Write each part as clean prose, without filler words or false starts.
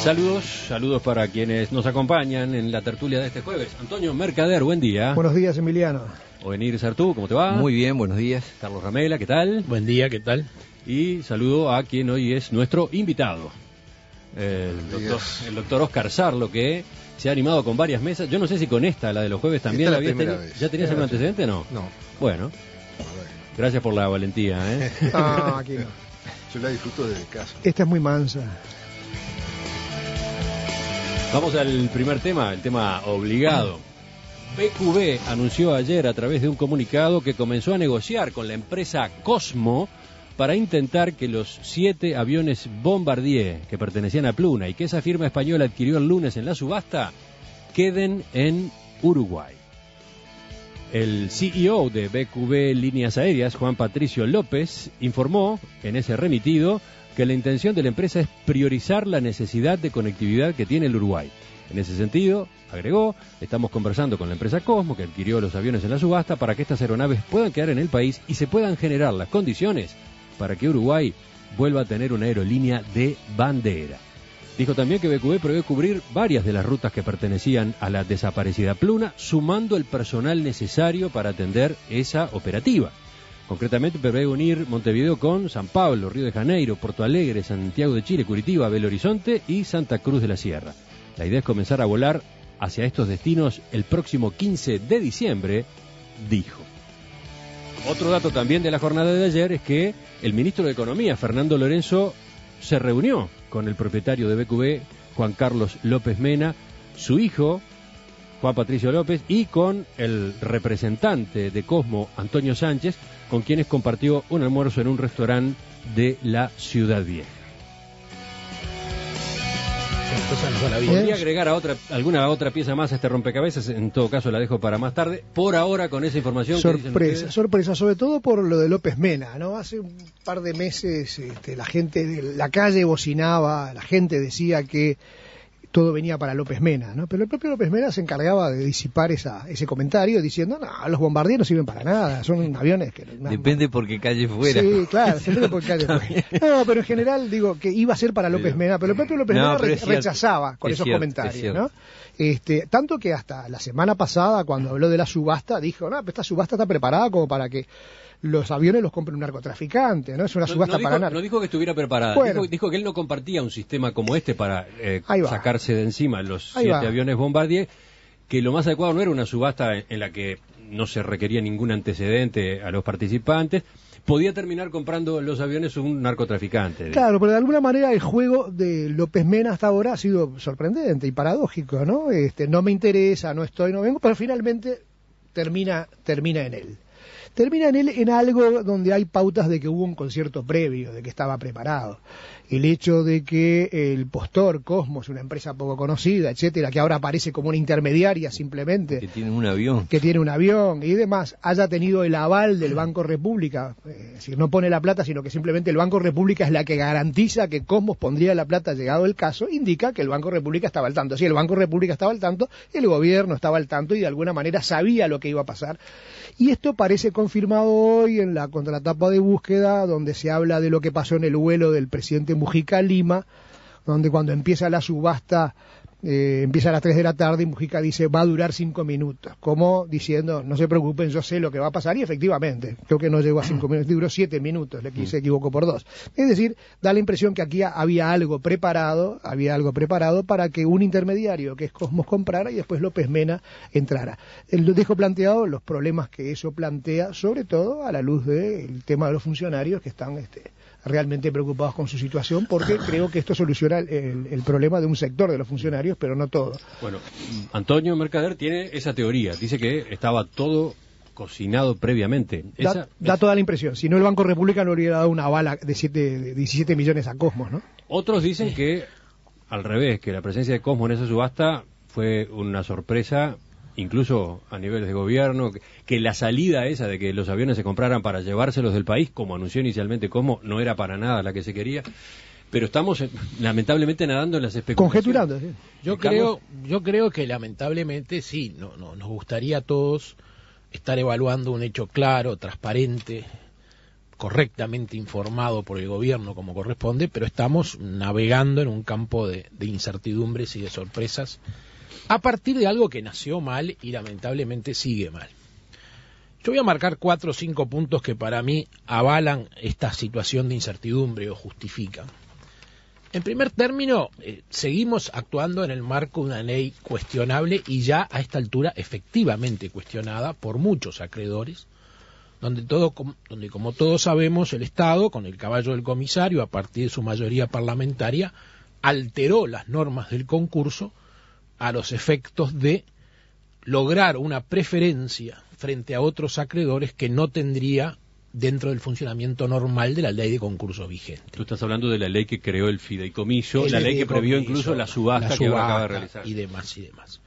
Saludos para quienes nos acompañan en la tertulia de este jueves. Antonio Mercader, buen día. Buenos días, Emiliano. Ovenir Sartú, ¿cómo te va? Muy bien, buenos días. Carlos Ramela, ¿qué tal? Buen día, ¿qué tal? Y saludo a quien hoy es nuestro invitado, el doctor Oscar Sarlo, que se ha animado con varias mesas. Yo no sé si con esta, la de los jueves, también la habías tenido. ¿Ya tenías algún antecedente o no? No. Bueno, gracias por la valentía, ¿eh? Ah, aquí no. Yo la disfruto desde casa. Esta es muy mansa. Vamos al primer tema, el tema obligado. BQB anunció ayer a través de un comunicado que comenzó a negociar con la empresa Cosmo para intentar que los 7 aviones Bombardier que pertenecían a Pluna y que esa firma española adquirió el lunes en la subasta queden en Uruguay. El CEO de BQB Líneas Aéreas, Juan Patricio López, informó en ese remitido que la intención de la empresa es priorizar la necesidad de conectividad que tiene el Uruguay. En ese sentido, agregó, estamos conversando con la empresa Cosmo, que adquirió los aviones en la subasta, para que estas aeronaves puedan quedar en el país y se puedan generar las condiciones para que Uruguay vuelva a tener una aerolínea de bandera. Dijo también que BQB prevé cubrir varias de las rutas que pertenecían a la desaparecida Pluna, sumando el personal necesario para atender esa operativa. Concretamente prevé unir Montevideo con San Pablo, Río de Janeiro, Porto Alegre, Santiago de Chile, Curitiba, Belo Horizonte y Santa Cruz de la Sierra. La idea es comenzar a volar hacia estos destinos el próximo 15 de diciembre, dijo. Otro dato también de la jornada de ayer es que el ministro de Economía, Fernando Lorenzo, se reunió con el propietario de BQB, Juan Carlos López Mena, su hijo, Juan Patricio López, y con el representante de Cosmo, Antonio Sánchez, con quienes compartió un almuerzo en un restaurante de la Ciudad Vieja. Podría agregar alguna otra pieza más a este rompecabezas, en todo caso la dejo para más tarde. Por ahora, con esa información... Sorpresa, sobre todo por lo de López Mena, ¿no? Hace un par de meses la gente de la calle bocinaba, la gente decía que todo venía para López Mena, ¿no? Pero el propio López Mena se encargaba de disipar ese comentario diciendo, no, los Bombardier no sirven para nada, son aviones que... Depende por qué calle fuera. Sí, claro, depende por qué calle fuera. No, pero en general digo que iba a ser para López Mena, pero el propio López Mena rechazaba con esos comentarios, ¿no? Tanto que hasta la semana pasada, cuando habló de la subasta, dijo, no, esta subasta está preparada como para que los aviones los compre un narcotraficante, ¿no? Es una subasta para nada. No dijo que estuviera preparada, bueno, dijo que él no compartía un sistema como este para sacarse de encima los 7 aviones Bombardier, que lo más adecuado no era una subasta en la que no se requería ningún antecedente a los participantes, podía terminar comprando los aviones un narcotraficante. Claro, pero de alguna manera el juego de López Mena hasta ahora ha sido sorprendente y paradójico, ¿no? No me interesa, no vengo, pero finalmente termina en él. Termina en algo donde hay pautas de que hubo un concierto previo, de que estaba preparado. El hecho de que el postor Cosmos, una empresa poco conocida, etcétera, que ahora aparece como una intermediaria simplemente, que tiene un avión y demás, haya tenido el aval del Banco República, es decir, no pone la plata, sino que simplemente el Banco República es la que garantiza que Cosmos pondría la plata llegado el caso, indica que el Banco República estaba al tanto. Si el Banco República estaba al tanto, el gobierno estaba al tanto y de alguna manera sabía lo que iba a pasar. Y esto parece confirmado hoy en la contratapa de búsqueda, donde se habla de lo que pasó en el vuelo del presidente Mujica a Lima, donde cuando empieza la subasta, empieza a las 3 de la tarde y Mujica dice, va a durar 5 minutos, como diciendo, no se preocupen, yo sé lo que va a pasar, y efectivamente, creo que no llegó a 5 minutos, duró 7 minutos, se equivocó por 2. Es decir, da la impresión que aquí había algo preparado para que un intermediario, que es Cosmos, comprara y después López Mena entrara. Lo dejo planteado los problemas que eso plantea, sobre todo a la luz del tema de los funcionarios que están realmente preocupados con su situación, porque creo que esto soluciona el problema de un sector de los funcionarios, pero no todo. Bueno, Antonio Mercader tiene esa teoría, dice que estaba todo cocinado previamente. Da toda la impresión, si no el Banco República no le hubiera dado una bala de 17 millones a Cosmos, ¿no? Otros dicen que, al revés, que la presencia de Cosmos en esa subasta fue una sorpresa, incluso a niveles de gobierno, que la salida esa de que los aviones se compraran para llevárselos del país, como anunció inicialmente Cosmo, no era para nada la que se quería, pero estamos lamentablemente nadando en las especulaciones. Conjeturando, sí. Yo creo que lamentablemente sí, nos gustaría a todos estar evaluando un hecho claro, transparente, correctamente informado por el gobierno como corresponde, pero estamos navegando en un campo de incertidumbres y de sorpresas a partir de algo que nació mal y lamentablemente sigue mal. Yo voy a marcar 4 o 5 puntos que para mí avalan esta situación de incertidumbre o justifican. En primer término, seguimos actuando en el marco de una ley cuestionable y ya a esta altura efectivamente cuestionada por muchos acreedores, donde como todos sabemos el Estado, con el caballo del comisario, a partir de su mayoría parlamentaria, alteró las normas del concurso a los efectos de lograr una preferencia frente a otros acreedores que no tendría dentro del funcionamiento normal de la ley de concursos vigente. Tú estás hablando de la ley que creó el fideicomiso, la ley que previó incluso la subasta que acaba de realizar. Y demás.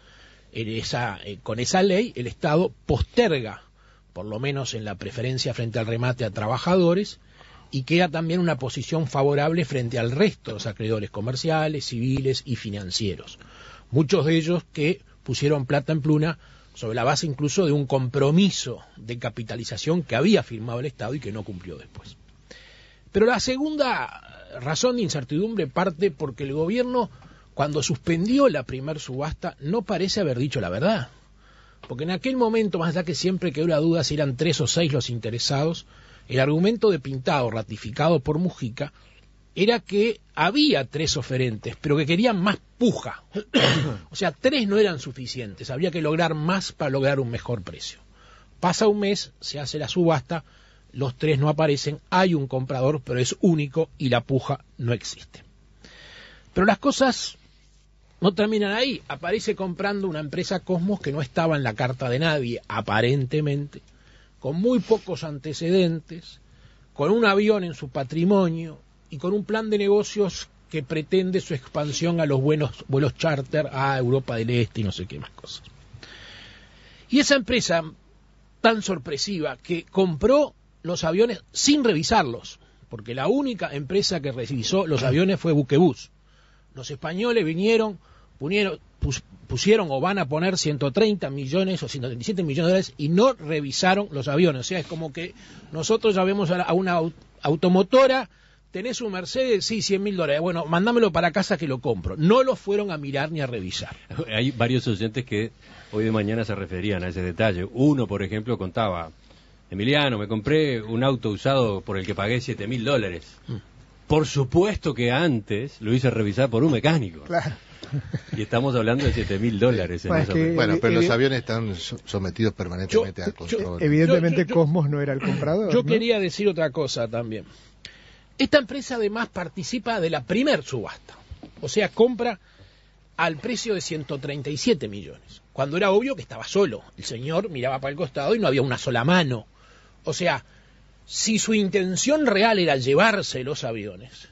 Con esa ley el Estado posterga, por lo menos en la preferencia frente al remate a trabajadores, y queda también una posición favorable frente al resto de los acreedores comerciales, civiles y financieros. Muchos de ellos que pusieron plata en pluna sobre la base incluso de un compromiso de capitalización que había firmado el Estado y que no cumplió después. Pero la segunda razón de incertidumbre parte porque el gobierno, cuando suspendió la primer subasta, no parece haber dicho la verdad. Porque en aquel momento, más allá que siempre quedó la duda si eran 3 o 6 los interesados, el argumento de Pintado, ratificado por Mujica, era que había 3 oferentes, pero que querían más puja. O sea, 3 no eran suficientes, había que lograr más para lograr un mejor precio. Pasa un mes, se hace la subasta, los 3 no aparecen, hay un comprador, pero es único y la puja no existe. Pero las cosas no terminan ahí. Aparece comprando una empresa Cosmos que no estaba en la carta de nadie, aparentemente, con muy pocos antecedentes, con un avión en su patrimonio y con un plan de negocios que pretende su expansión a los buenos vuelos charter a Europa del Este y no sé qué más cosas. Y esa empresa tan sorpresiva que compró los aviones sin revisarlos, porque la única empresa que revisó los aviones fue Buquebus. Los españoles vinieron, pusieron o van a poner 130 millones o 137 millones de dólares y no revisaron los aviones. O sea, es como que nosotros ya vemos a una automotora, tenés un Mercedes, sí, $100.000, bueno, mándamelo para casa que lo compro. No lo fueron a mirar ni a revisar. Hay varios oyentes que hoy de mañana se referían a ese detalle. Uno, por ejemplo, contaba: Emiliano, me compré un auto usado por el que pagué $7.000. Por supuesto que antes lo hice revisar por un mecánico. Claro. Y estamos hablando de $7.000. Bueno, pero los aviones están sometidos permanentemente a control. Evidentemente Cosmos no era el comprador. Yo quería decir otra cosa también. Esta empresa además participa de la primer subasta, o sea, compra al precio de 137 millones, cuando era obvio que estaba solo. El señor miraba para el costado y no había una sola mano. O sea, si su intención real era llevarse los aviones,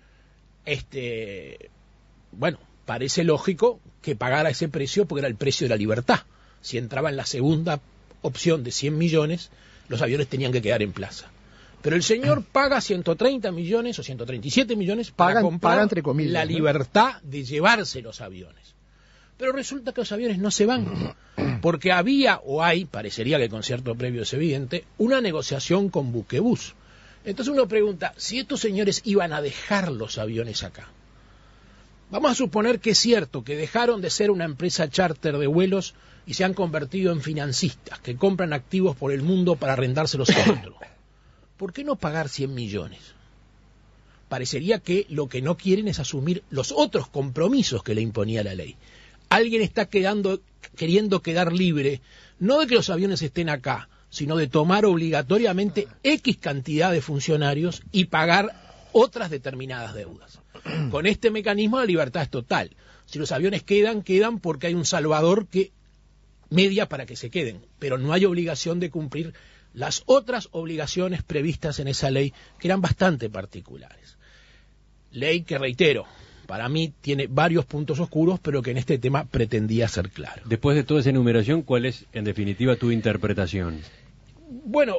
bueno, parece lógico que pagara ese precio porque era el precio de la libertad. Si entraba en la segunda opción de 100 millones, los aviones tenían que quedar en plaza. Pero el señor paga 130 millones o 137 millones para comprar entre comillas, la libertad de llevarse los aviones. Pero resulta que los aviones no se van, porque había o hay, parecería que con cierto previo es evidente, una negociación con Buquebus. Entonces uno pregunta, si estos señores iban a dejar los aviones acá, vamos a suponer que es cierto que dejaron de ser una empresa charter de vuelos y se han convertido en financistas que compran activos por el mundo para arrendárselos a otros. ¿Por qué no pagar 100 millones? Parecería que lo que no quieren es asumir los otros compromisos que le imponía la ley. Alguien está queriendo quedar libre, no de que los aviones estén acá, sino de tomar obligatoriamente X cantidad de funcionarios y pagar otras determinadas deudas. Con este mecanismo la libertad es total. Si los aviones quedan porque hay un salvador que media para que se queden, pero no hay obligación de cumplir las otras obligaciones previstas en esa ley, que eran bastante particulares. Ley que, reitero, para mí tiene varios puntos oscuros, pero que en este tema pretendía ser claro. Después de toda esa enumeración, ¿cuál es, en definitiva, tu interpretación? Bueno,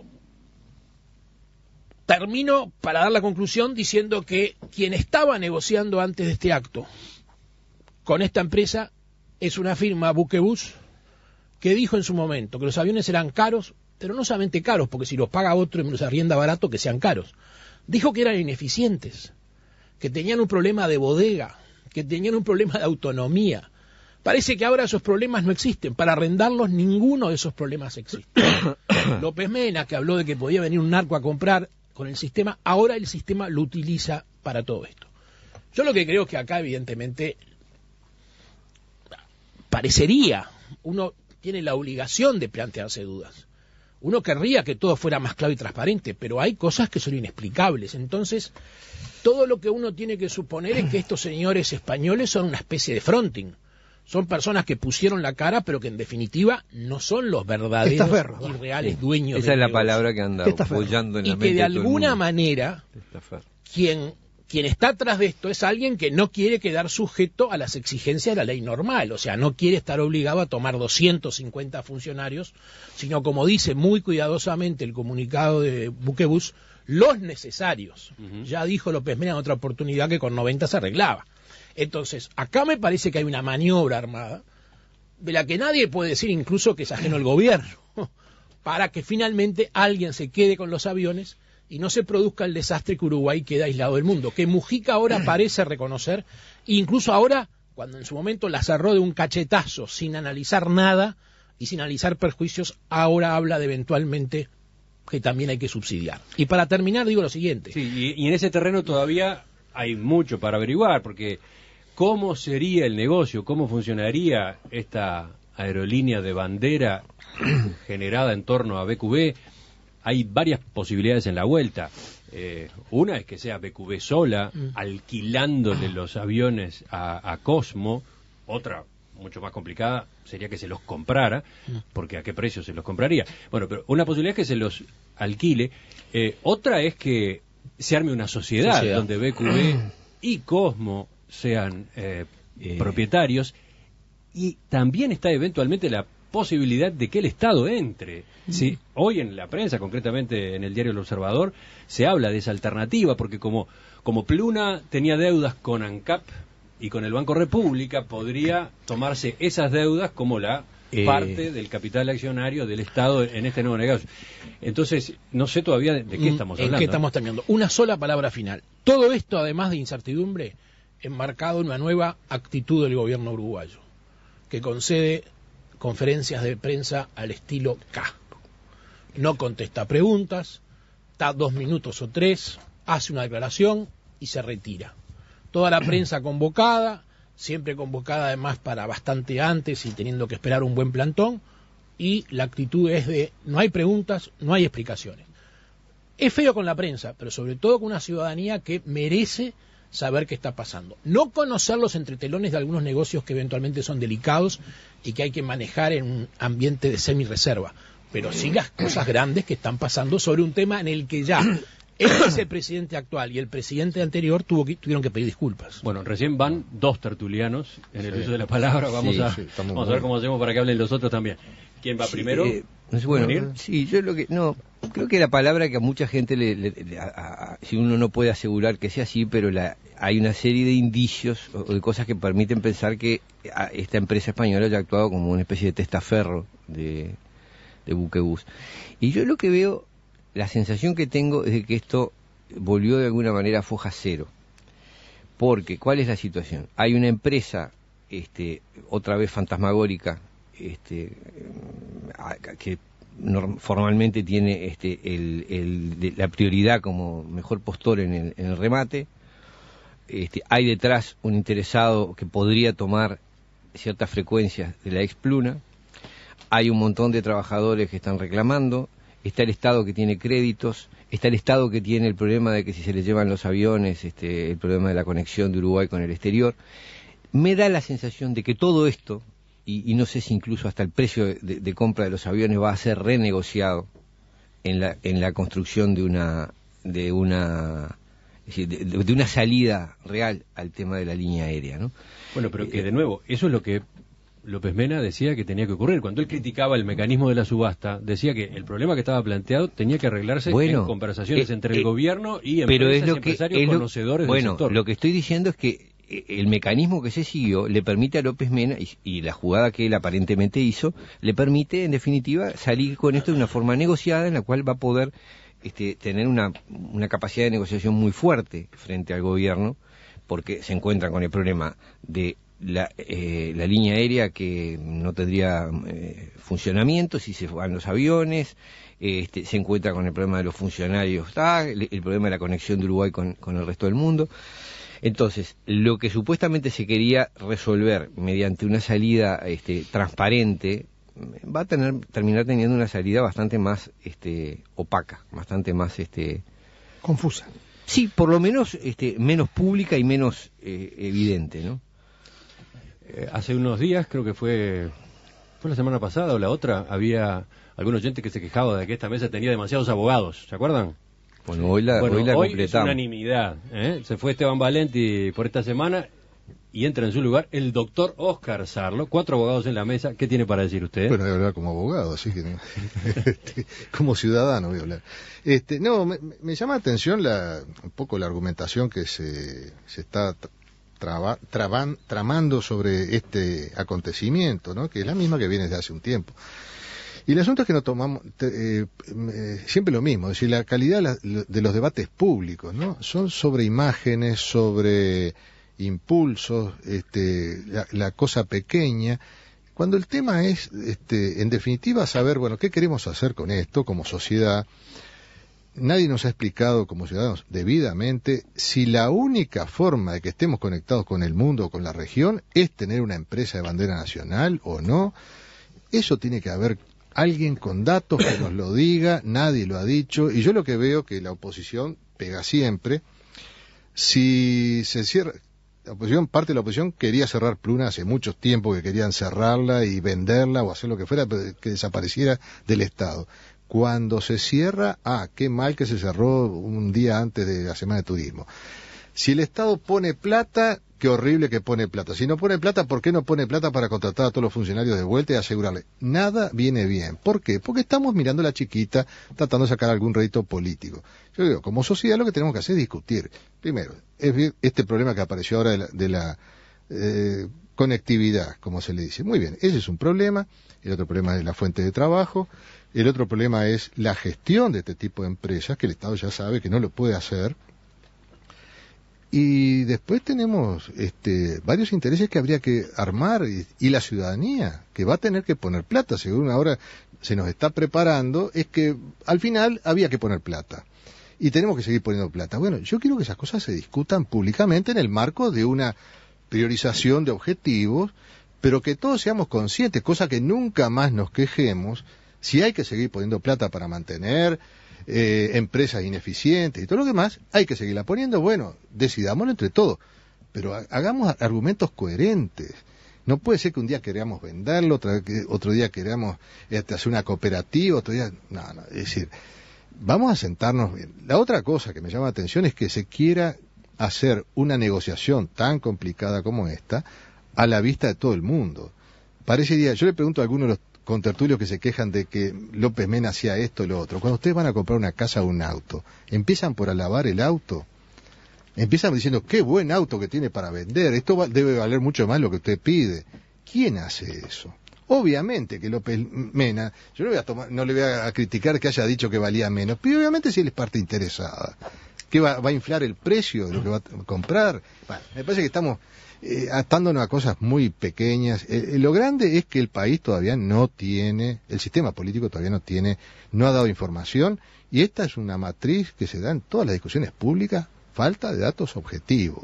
termino para dar la conclusión diciendo que quien estaba negociando antes de este acto con esta empresa es una firma, Buquebus, que dijo en su momento que los aviones eran caros pero no solamente caros, porque si los paga otro y me los arrienda barato, que sean caros. Dijo que eran ineficientes, que tenían un problema de bodega, que tenían un problema de autonomía. Parece que ahora esos problemas no existen. Para arrendarlos, ninguno de esos problemas existe. López Mena, que habló de que podía venir un narco a comprar con el sistema, ahora el sistema lo utiliza para todo esto. Yo lo que creo es que acá, evidentemente, parecería, uno tiene la obligación de plantearse dudas. Uno querría que todo fuera más claro y transparente, pero hay cosas que son inexplicables. Entonces, todo lo que uno tiene que suponer es que estos señores españoles son una especie de fronting. Son personas que pusieron la cara, pero que en definitiva no son los verdaderos y reales dueños del Esa es la negocio. palabra que anda apoyando en la mente. Y que de alguna manera, quien está atrás de esto es alguien que no quiere quedar sujeto a las exigencias de la ley normal. O sea, no quiere estar obligado a tomar 250 funcionarios, sino, como dice muy cuidadosamente el comunicado de Buquebus, los necesarios. Ya dijo López Mena en otra oportunidad que con 90 se arreglaba. Entonces, acá me parece que hay una maniobra armada de la que nadie puede decir incluso que es ajeno al gobierno, para que finalmente alguien se quede con los aviones y no se produzca el desastre que Uruguay queda aislado del mundo, que Mujica ahora parece reconocer, incluso ahora, cuando en su momento la cerró de un cachetazo sin analizar nada y sin analizar perjuicios, ahora habla de eventualmente que también hay que subsidiar. Y para terminar digo lo siguiente. Sí, y en ese terreno todavía hay mucho para averiguar, porque ¿cómo sería el negocio? ¿Cómo funcionaría esta aerolínea de bandera generada en torno a BQB? Hay varias posibilidades en la vuelta. Una es que sea BQB sola, alquilándole los aviones a Cosmo. Otra, mucho más complicada, sería que se los comprara, porque ¿a qué precio se los compraría? Bueno, pero una posibilidad es que se los alquile. Otra es que se arme una sociedad donde BQB y Cosmo sean propietarios, y también está eventualmente la posibilidad de que el Estado entre. Sí, hoy en la prensa, concretamente en el diario El Observador, se habla de esa alternativa, porque como Pluna tenía deudas con ANCAP y con el Banco República, podría tomarse esas deudas como la parte del capital accionario del Estado en este nuevo negocio. Entonces, no sé todavía de qué estamos hablando. ¿En qué estamos terminando? Una sola palabra final. Todo esto, además de incertidumbre, enmarcado en una nueva actitud del gobierno uruguayo, que concede conferencias de prensa al estilo K. No contesta preguntas, está 2 minutos o 3, hace una declaración y se retira. Toda la prensa convocada, siempre convocada además para bastante antes y teniendo que esperar un buen plantón, y la actitud es de no hay preguntas, no hay explicaciones. Es feo con la prensa, pero sobre todo con una ciudadanía que merece saber qué está pasando. No conocer los entretelones de algunos negocios que eventualmente son delicados y que hay que manejar en un ambiente de semi-reserva, pero sí las cosas grandes que están pasando sobre un tema en el que ya el vicepresidente actual y el presidente anterior tuvieron que pedir disculpas. Bueno, recién van 2 tertulianos en el uso de la palabra. Vamos a ver cómo hacemos para que hablen los otros también. ¿Quién va primero? Bueno, sí, yo creo que la palabra que a mucha gente si uno no puede asegurar que sea así, pero hay una serie de indicios o de cosas que permiten pensar que esta empresa española haya actuado como una especie de testaferro de Buquebus. Y yo lo que veo, la sensación que tengo es de que esto volvió de alguna manera a foja cero. Porque, ¿cuál es la situación? Hay una empresa, otra vez fantasmagórica, que formalmente tiene la prioridad como mejor postor en el remate. Hay detrás un interesado que podría tomar ciertas frecuencias de la ex Pluna. Hay un montón de trabajadores que están reclamando. Está el Estado que tiene créditos. Está el Estado que tiene el problema de que si se le llevan los aviones, el problema de la conexión de Uruguay con el exterior. Me da la sensación de que todo esto, y no sé si incluso hasta el precio de compra de los aviones va a ser renegociado en la construcción de una salida real al tema de la línea aérea, ¿no? Bueno, pero que de nuevo, eso es lo que López Mena decía que tenía que ocurrir. Cuando él criticaba el mecanismo de la subasta, decía que el problema que estaba planteado tenía que arreglarse en conversaciones entre el gobierno y empresas y empresarios conocedores del sector. Lo que estoy diciendo es que el mecanismo que se siguió le permite a López Mena, y la jugada que él aparentemente hizo, le permite, en definitiva, salir con esto de una forma negociada en la cual va a poder tener una capacidad de negociación muy fuerte frente al gobierno, porque se encuentran con el problema de la línea aérea que no tendría funcionamiento si se van los aviones, se encuentra con el problema de los funcionarios, el problema de la conexión de Uruguay con el resto del mundo. Entonces, lo que supuestamente se quería resolver mediante una salida transparente va a terminar teniendo una salida bastante más opaca, bastante más confusa. Sí, por lo menos menos pública y menos evidente, ¿no? Hace unos días, creo que fue la semana pasada o la otra, había algún oyente que se quejaba de que esta mesa tenía demasiados abogados, ¿se acuerdan? Bueno, hoy la completamos. Es unanimidad, Se fue Esteban Valenti por esta semana y entra en su lugar el doctor Óscar Sarlo, 4 abogados en la mesa. ¿Qué tiene para decir usted? Bueno, voy a hablar como abogado, así que como ciudadano voy a hablar. No, me llama la atención un poco la argumentación que se está tramando sobre este acontecimiento, ¿no? Que es la misma que viene desde hace un tiempo. Y el asunto es que no tomamos siempre lo mismo, es decir, la calidad de los debates públicos, ¿no? Son sobre imágenes, sobre impulsos, la cosa pequeña, cuando el tema es, en definitiva, saber, bueno, ¿qué queremos hacer con esto como sociedad? Nadie nos ha explicado como ciudadanos debidamente si la única forma de que estemos conectados con el mundo o con la región es tener una empresa de bandera nacional o no. Eso tiene que haber alguien con datos que nos lo diga, nadie lo ha dicho, y yo lo que veo que la oposición pega siempre. Si se cierra, parte de la oposición quería cerrar Pluna hace mucho tiempo, que querían cerrarla y venderla o hacer lo que fuera, que desapareciera del Estado. Cuando se cierra, qué mal que se cerró un día antes de la Semana de Turismo. Si el Estado pone plata, qué horrible que pone plata. Si no pone plata, ¿por qué no pone plata para contratar a todos los funcionarios de vuelta y asegurarle? Nada viene bien. ¿Por qué? Porque estamos mirando la chiquita, tratando de sacar algún rédito político. Yo digo, como sociedad lo que tenemos que hacer es discutir. Primero, este problema que apareció ahora de la conectividad, como se le dice. Muy bien, ese es un problema. El otro problema es la fuente de trabajo. El otro problema es la gestión de este tipo de empresas, que el Estado ya sabe que no lo puede hacer. Y después tenemos varios intereses que habría que armar y la ciudadanía, que va a tener que poner plata, según ahora se nos está preparando, es que al final había que poner plata. Y tenemos que seguir poniendo plata. Bueno, yo quiero que esas cosas se discutan públicamente en el marco de una priorización de objetivos, pero que todos seamos conscientes, cosa que nunca más nos quejemos, si hay que seguir poniendo plata para mantener empresas ineficientes y todo lo demás, hay que seguirla poniendo. Bueno, decidámoslo entre todos, pero hagamos argumentos coherentes. No puede ser que un día queramos venderlo, otro día queramos hacer una cooperativa, otro día... No, es decir, vamos a sentarnos bien. La otra cosa que me llama la atención es que se quiera hacer una negociación tan complicada como esta a la vista de todo el mundo. Parecería, yo le pregunto a algunos de los contertulios que se quejan de que López Mena hacía esto o lo otro. Cuando ustedes van a comprar una casa o un auto, ¿empiezan por alabar el auto? Empiezan diciendo, qué buen auto que tiene para vender, esto debe valer mucho más lo que usted pide. ¿Quién hace eso? Obviamente que López Mena, yo no le voy a criticar que haya dicho que valía menos, pero obviamente si él es parte interesada, que va a inflar el precio de lo que va a comprar. Bueno, me parece que estamos atándonos a cosas muy pequeñas. Lo grande es que el país todavía no tiene, el sistema político todavía no ha dado información, y esta es una matriz que se da en todas las discusiones públicas, falta de datos objetivos,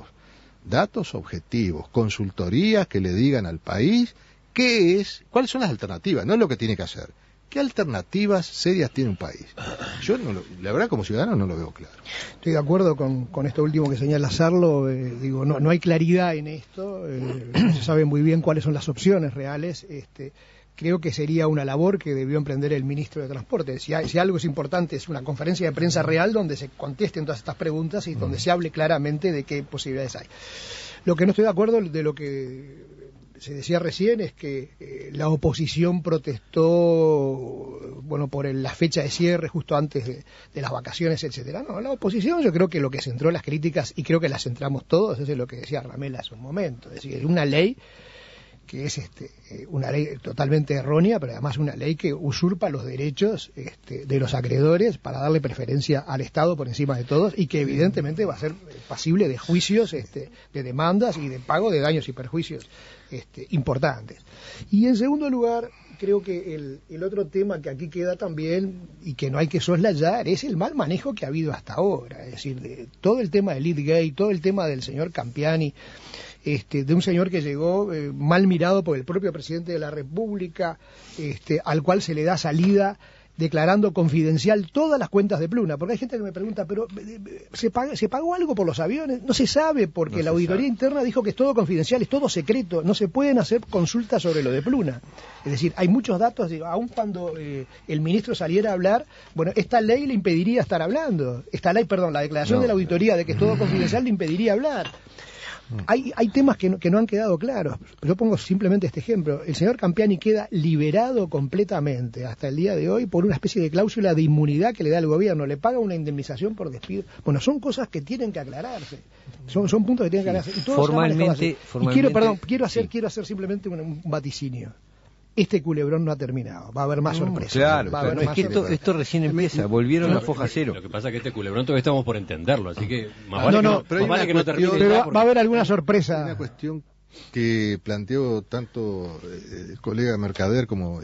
consultorías que le digan al país cuáles son las alternativas, no es lo que tiene que hacer. ¿Qué alternativas serias tiene un país? Yo, la verdad, como ciudadano no lo veo claro. Estoy de acuerdo con esto último que señala Sarlo. No hay claridad en esto. No se sabe muy bien cuáles son las opciones reales. Creo que sería una labor que debió emprender el ministro de Transporte. Si algo es importante, es una conferencia de prensa real donde se contesten todas estas preguntas y donde se hable claramente de qué posibilidades hay. Lo que no estoy de acuerdo de lo que se decía recién es que la oposición protestó, bueno, por la fecha de cierre justo antes de las vacaciones, etcétera. No, la oposición, yo creo que lo que centró las críticas, y creo que las centramos todos, es lo que decía Ramela hace un momento, es decir, una ley que es una ley totalmente errónea, pero además una ley que usurpa los derechos de los acreedores para darle preferencia al Estado por encima de todos, y que evidentemente va a ser pasible de juicios, de demandas y de pago de daños y perjuicios importantes. Y en segundo lugar, creo que el otro tema que aquí queda también y que no hay que soslayar es el mal manejo que ha habido hasta ahora, es decir, todo el tema del Leadgate, todo el tema del señor Campiani, de un señor que llegó mal mirado por el propio presidente de la República, al cual se le da salida declarando confidencial todas las cuentas de Pluna, porque hay gente que me pregunta, pero ¿se pagó algo por los aviones? No se sabe, porque la auditoría interna dijo que es todo confidencial, es todo secreto, no se pueden hacer consultas sobre lo de Pluna. Es decir, hay muchos datos, aun cuando el ministro saliera a hablar, bueno, esta ley le impediría estar hablando, la declaración de la auditoría de que es todo confidencial le impediría hablar. Hay temas que no han quedado claros. Yo pongo simplemente este ejemplo. El señor Campiani queda liberado completamente hasta el día de hoy por una especie de cláusula de inmunidad que le da el gobierno. Le paga una indemnización por despido. Bueno, son cosas que tienen que aclararse. Son puntos que tienen que aclararse. Y todos formalmente, y quiero hacer simplemente un vaticinio. Este culebrón no ha terminado, va a haber más sorpresas. Claro, es que esto recién empieza, volvieron a foja cero. Lo que pasa es que este culebrón todavía estamos por entenderlo, así que más vale que no termine. Pero va a haber alguna sorpresa. Una cuestión que planteó tanto el colega Mercader como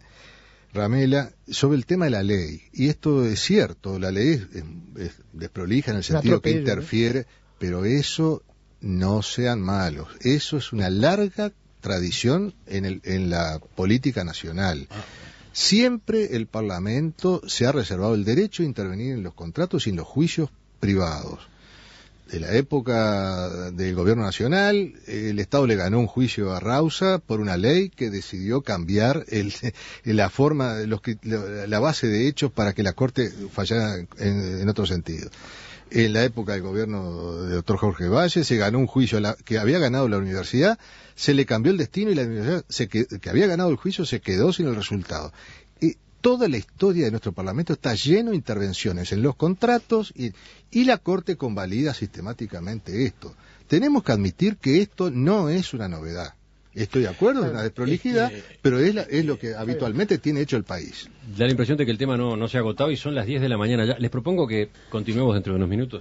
Ramela sobre el tema de la ley. Y esto es cierto, la ley es desprolija en el sentido que interfiere, pero eso no sean malos. Eso es una larga tradición en la política nacional. Siempre el Parlamento se ha reservado el derecho a intervenir en los contratos y en los juicios privados. De la época del gobierno nacional, el Estado le ganó un juicio a Rausa por una ley que decidió cambiar la forma, la base de hechos para que la Corte fallara en otro sentido. En la época del gobierno del doctor Jorge Valle se ganó un juicio que había ganado la universidad, se le cambió el destino y la universidad que había ganado el juicio se quedó sin el resultado. Toda la historia de nuestro Parlamento está lleno de intervenciones en los contratos y la Corte convalida sistemáticamente esto. Tenemos que admitir que esto no es una novedad. Estoy de acuerdo, es una desprolijidad, pero es lo que habitualmente tiene hecho el país. Da la impresión de que el tema no se ha agotado y son las 10 de la mañana ya. Les propongo que continuemos dentro de unos minutos.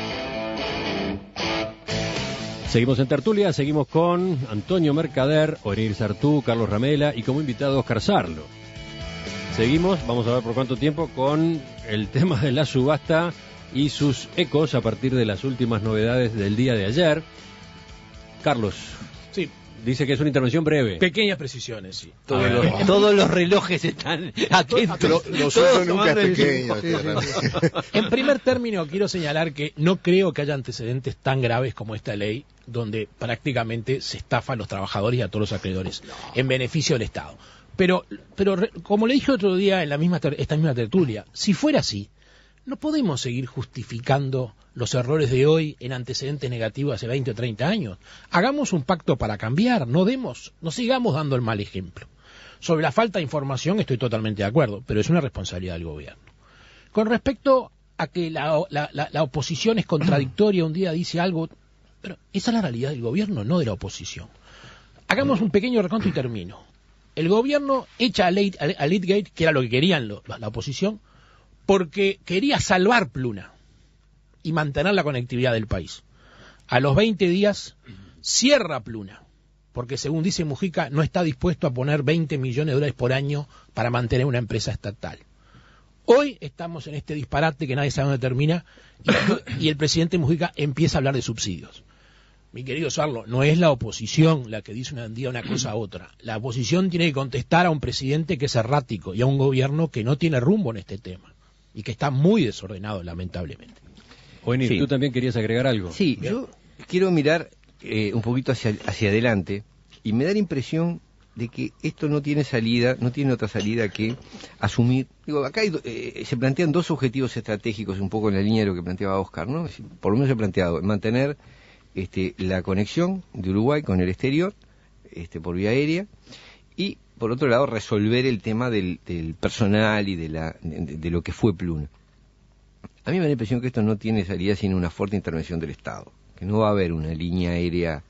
Seguimos en tertulia, seguimos con Antonio Mercader, Orenir Sartú, Carlos Ramela y como invitado Oscar Sarlo. Seguimos, vamos a ver por cuánto tiempo, con el tema de la subasta y sus ecos a partir de las últimas novedades del día de ayer. Carlos. Sí. Dice que es una intervención breve. Pequeñas precisiones, sí. Todos los relojes están atentos. Los sueldos nunca es pequeño. En primer término, quiero señalar que no creo que haya antecedentes tan graves como esta ley, donde prácticamente se estafa a los trabajadores y a todos los acreedores en beneficio del Estado. Pero como le dije otro día en esta misma tertulia, si fuera así, no podemos seguir justificando los errores de hoy en antecedentes negativos hace 20 o 30 años. Hagamos un pacto para cambiar, no sigamos dando el mal ejemplo. Sobre la falta de información estoy totalmente de acuerdo, pero es una responsabilidad del gobierno. Con respecto a que la oposición es contradictoria, un día dice algo, pero esa es la realidad del gobierno, no de la oposición. Hagamos un pequeño reconto y termino. El gobierno echa a Leadgate, que era lo que querían la oposición, porque quería salvar Pluna y mantener la conectividad del país. A los 20 días cierra Pluna, porque según dice Mujica no está dispuesto a poner 20 millones de dólares por año para mantener una empresa estatal. Hoy estamos en este disparate que nadie sabe dónde termina y el presidente Mujica empieza a hablar de subsidios. Mi querido Sarlo, no es la oposición la que dice un día una cosa a otra. La oposición tiene que contestar a un presidente que es errático y a un gobierno que no tiene rumbo en este tema y que está muy desordenado, lamentablemente. Oenir, sí. ¿Tú también querías agregar algo? Sí, yo quiero mirar un poquito hacia adelante y me da la impresión de que esto no tiene otra salida que asumir. Digo, acá se plantean dos objetivos estratégicos, un poco en la línea de lo que planteaba Oscar, ¿no? Por lo menos se ha planteado mantener la conexión de Uruguay con el exterior, por vía aérea, y por otro lado resolver el tema del personal y de lo que fue Pluna. A mí me da la impresión que esto no tiene salida sin una fuerte intervención del Estado, que no va a haber una línea aérea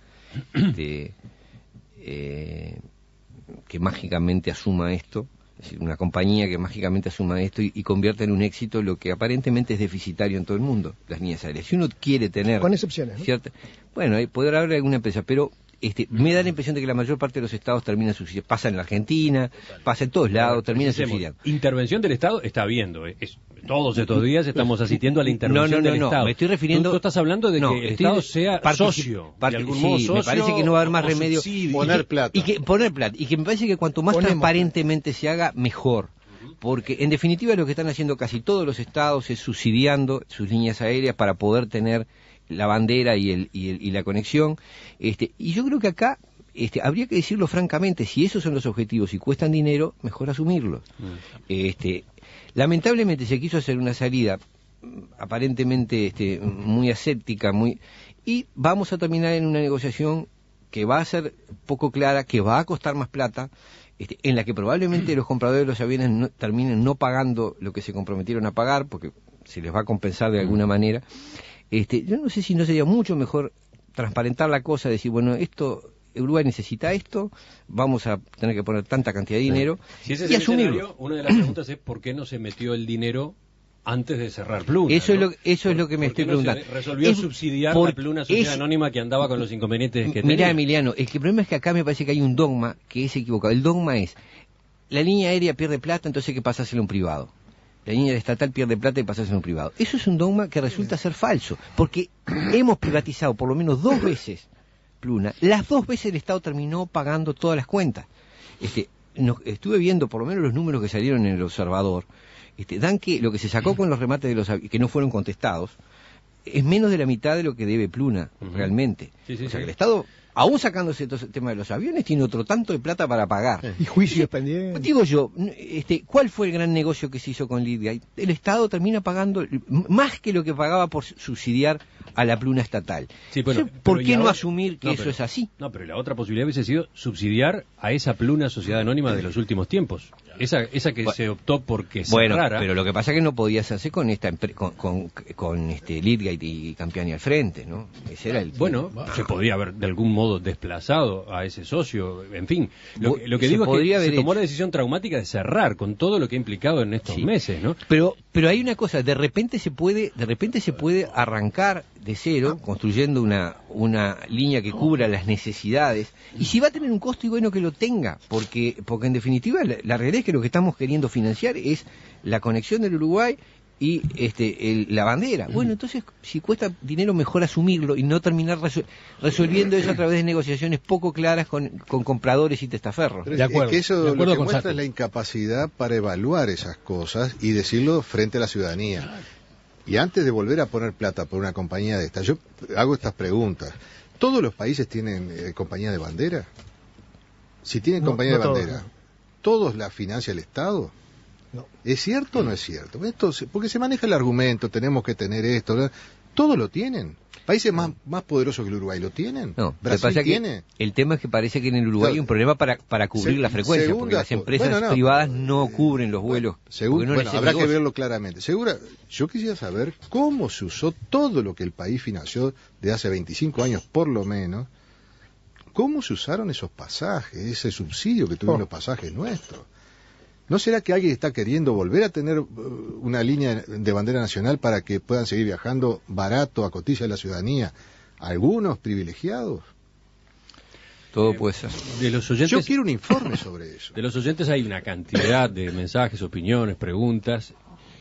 que mágicamente asuma esto, es decir, una compañía que mágicamente asuma esto y convierta en un éxito lo que aparentemente es deficitario en todo el mundo, las líneas aéreas. Si uno quiere tener... Con excepciones, ¿no? Bueno, podrá haber alguna empresa, pero me da la impresión de que la mayor parte de los estados terminan subsidiando. Pasa en la Argentina, pasa en todos lados, terminan subsidiando. Intervención del Estado está habiendo. Todos estos días estamos asistiendo a la intervención del Estado. No, me estoy refiriendo... Tú estás hablando de que el Estado sea socio. De algún modo socio, me parece que no va a haber más remedio. Poner plata. Poner plata. Y que me parece que cuanto más transparentemente se haga, mejor. Porque en definitiva lo que están haciendo casi todos los estados es subsidiando sus líneas aéreas para poder tener la bandera y la conexión, y yo creo que acá habría que decirlo francamente, si esos son los objetivos y cuestan dinero, mejor asumirlos. Lamentablemente se quiso hacer una salida aparentemente muy aséptica, y vamos a terminar en una negociación que va a ser poco clara, que va a costar más plata, en la que probablemente los compradores de los aviones terminen no pagando lo que se comprometieron a pagar, porque se les va a compensar de alguna manera. Yo no sé si no sería mucho mejor transparentar la cosa, decir, bueno, Uruguay necesita esto, vamos a tener que poner tanta cantidad de dinero si ese y asumirlo. Una de las preguntas es ¿por qué no se metió el dinero antes de cerrar Pluna? Eso es lo que me estoy preguntando. Resolvió subsidiar la Pluna Sociedad Anónima que andaba con los inconvenientes que tenía. Mirá, Emiliano, el problema es que acá me parece que hay un dogma que es equivocado. El dogma es, la línea aérea pierde plata, entonces hay que pasársela a un privado. La línea estatal pierde plata y pasa a ser un privado. Eso es un dogma que resulta ser falso, porque hemos privatizado por lo menos 2 veces Pluna. Las 2 veces el Estado terminó pagando todas las cuentas. Estuve viendo por lo menos los números que salieron en el Observador. Dan que lo que se sacó con los remates de los que no fueron contestados es menos de la mitad de lo que debe Pluna, realmente. Sí, o sea que el Estado, aún sacándose todo el tema de los aviones, tiene otro tanto de plata para pagar. Y juicios pendientes. Digo yo, ¿cuál fue el gran negocio que se hizo con Leadguide? El Estado termina pagando más que lo que pagaba por subsidiar a la Pluna estatal. Sí, bueno, ¿por qué no asumir que eso es así? No, pero la otra posibilidad hubiese sido subsidiar a esa Pluna Sociedad Anónima de los últimos tiempos. Esa que se optó porque cerrara. Pero lo que pasa es que no podía hacerse con Leadguide y Campiani al frente, ¿no? Ese era el... se podría haber de algún modo desplazado a ese socio, en fin. Lo que digo es que se tomó la decisión traumática de cerrar con todo lo que ha implicado en estos meses, ¿no? Pero hay una cosa, de repente se puede arrancar de cero, construyendo una línea que cubra las necesidades, y si va a tener un costo, y bueno que lo tenga, porque en definitiva la realidad es que lo que estamos queriendo financiar es la conexión del Uruguay y la bandera. Bueno, entonces si cuesta dinero, mejor asumirlo y no terminar resolviendo eso a través de negociaciones poco claras con compradores y testaferros. De acuerdo, es que eso lo que muestra es la incapacidad para evaluar esas cosas y decirlo frente a la ciudadanía. Y antes de volver a poner plata por una compañía de esta, yo hago estas preguntas. ¿Todos los países tienen compañía de bandera? Si tienen compañía de bandera, ¿todos la financia el Estado? No. ¿Es cierto o no es cierto? Porque se maneja el argumento, tenemos que tener esto, ¿no? Todos lo tienen. Países más poderosos que el Uruguay lo tienen. No, Brasil tiene. El tema es que parece que en el Uruguay hay un problema para cubrir la frecuencia, porque las empresas privadas no cubren los vuelos. Habrá que verlo claramente. Yo quisiera saber cómo se usó todo lo que el país financió de hace 25 años por lo menos. ¿Cómo se usaron esos pasajes, ese subsidio que tuvieron los pasajes nuestros? ¿No será que alguien está queriendo volver a tener una línea de bandera nacional para que puedan seguir viajando barato a costilla de la ciudadanía? ¿Algunos privilegiados? Todo puede ser. De los oyentes, yo quiero un informe sobre eso. De los oyentes hay una cantidad de mensajes, opiniones, preguntas,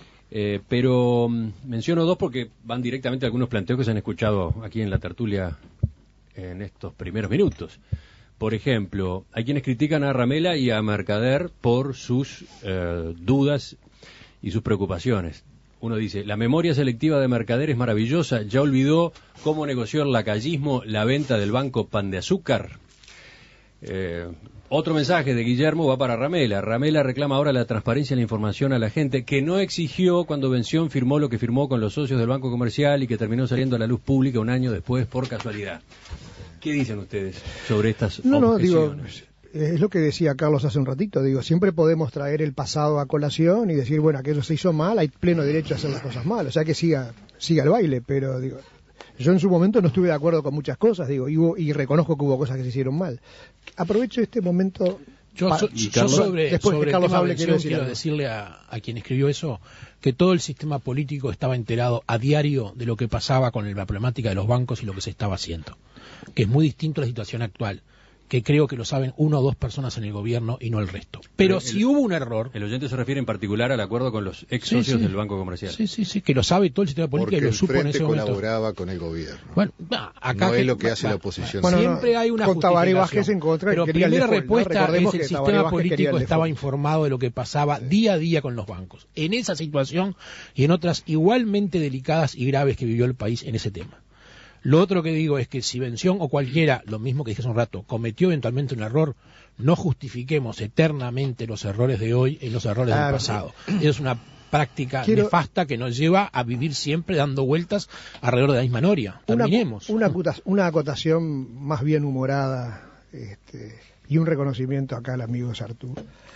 pero menciono 2 porque van directamente a algunos planteos que se han escuchado aquí en la tertulia en estos primeros minutos. Por ejemplo, hay quienes critican a Ramela y a Mercader por sus dudas y sus preocupaciones. Uno dice, la memoria selectiva de Mercader es maravillosa, ya olvidó cómo negoció el lacayismo la venta del banco Pan de Azúcar. Otro mensaje de Guillermo va para Ramela. Ramela reclama ahora la transparencia y la información a la gente, que no exigió cuando Bención firmó lo que firmó con los socios del Banco Comercial y que terminó saliendo a la luz pública un año después por casualidad. ¿Qué dicen ustedes sobre estas No, digo, objeciones? es lo que decía Carlos hace un ratito, digo, siempre podemos traer el pasado a colación y decir, bueno, aquello se hizo mal, hay pleno derecho a hacer las cosas mal, o sea que siga el baile, pero digo, yo en su momento no estuve de acuerdo con muchas cosas, digo, y reconozco que hubo cosas que se hicieron mal. Aprovecho este momento. Yo sobre el tema Bención quiero decirle a quien escribió eso que todo el sistema político estaba enterado a diario de lo que pasaba con la problemática de los bancos y lo que se estaba haciendo, que es muy distinto a la situación actual, que creo que lo saben 1 o 2 personas en el gobierno y no el resto. Pero si hubo un error... El oyente se refiere en particular al acuerdo con los ex socios del Banco Comercial. Sí, que lo sabe todo el sistema político y lo supo en ese momento. Porque el Frente colaboraba con el gobierno. Bueno, acá no es lo que hace la oposición. Bueno, siempre hay una con Tabaré justificación. Vázquez en contra, pero quería primera el default, respuesta ¿no? es el sistema político estaba informado de lo que pasaba día a día con los bancos. En esa situación y en otras igualmente delicadas y graves que vivió el país en ese tema. Lo otro que digo es que si Bención o cualquiera, lo mismo que dije hace un rato, cometió eventualmente un error, no justifiquemos eternamente los errores de hoy en los errores del pasado. Eso es una práctica nefasta que nos lleva a vivir siempre dando vueltas alrededor de la misma noria. Terminemos. Una acotación más bien humorada y un reconocimiento acá al amigo Sartú,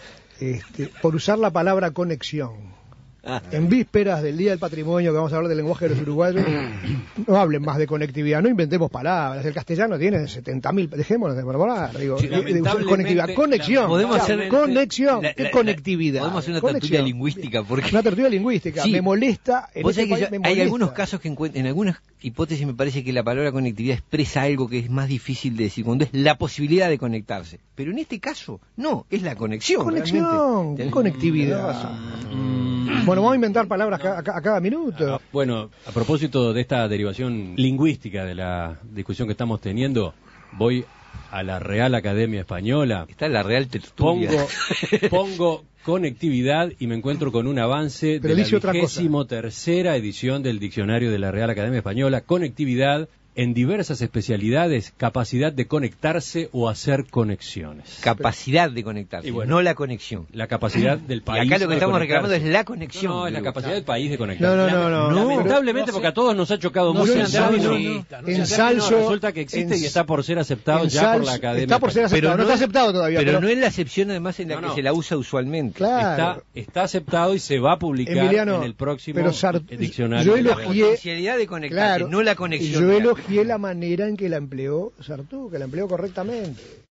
por usar la palabra conexión. En vísperas del Día del Patrimonio, que vamos a hablar del lenguaje de los uruguayos, no hablen más de conectividad, no inventemos palabras. El castellano tiene 70.000, dejémonos de murmurar, digo, conectividad, conexión, podemos hacer conexión, ¿qué conectividad? Podemos hacer una tertulia lingüística, porque una tertulia lingüística, sí, me molesta. Hay algunos casos que en algunas hipótesis me parece que la palabra conectividad expresa algo que es más difícil de decir, cuando es la posibilidad de conectarse. Pero en este caso, no, es la conexión. Conectividad. Bueno, vamos a inventar palabras a cada minuto. Bueno, a propósito de esta derivación lingüística de la discusión que estamos teniendo, voy a la Real Academia Española. Está la Real Tertulia. Pongo conectividad y me encuentro con un avance de la 23ª edición del diccionario de la Real Academia Española. Conectividad en diversas especialidades, capacidad de conectarse o hacer conexiones. Capacidad de conectarse, no la conexión. La capacidad del país. Y acá lo que estamos reclamando es la conexión. No, es la capacidad del país de conectarse. No. Lamentablemente, porque a todos nos ha chocado mucho resulta que existe y está por ser aceptado ya por la Academia. Está por ser aceptado, no está aceptado todavía. Pero no es la acepción además en la que se la usa usualmente. Claro. Está aceptado y se va a publicar en el próximo diccionario. Yo elogié la posibilidad de conectarse, no la conexión. Yo elogié la manera en que la empleó Sartú, que la empleó correctamente.